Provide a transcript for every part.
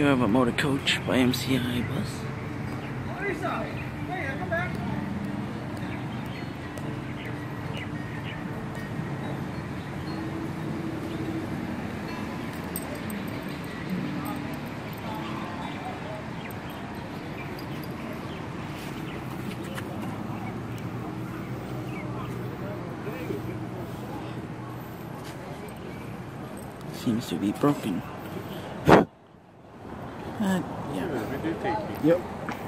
have a motor coach by MCI bus. Seems to be broken. Yeah. Yep.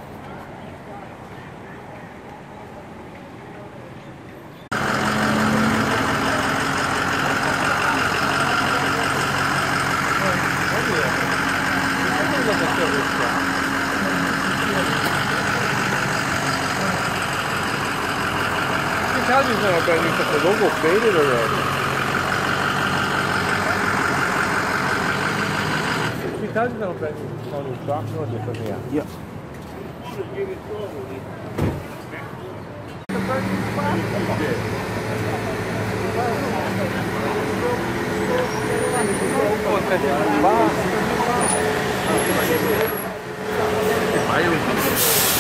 How do you know about you put the logo faded already? Because you know about you dropped no different here. Yep. Vai,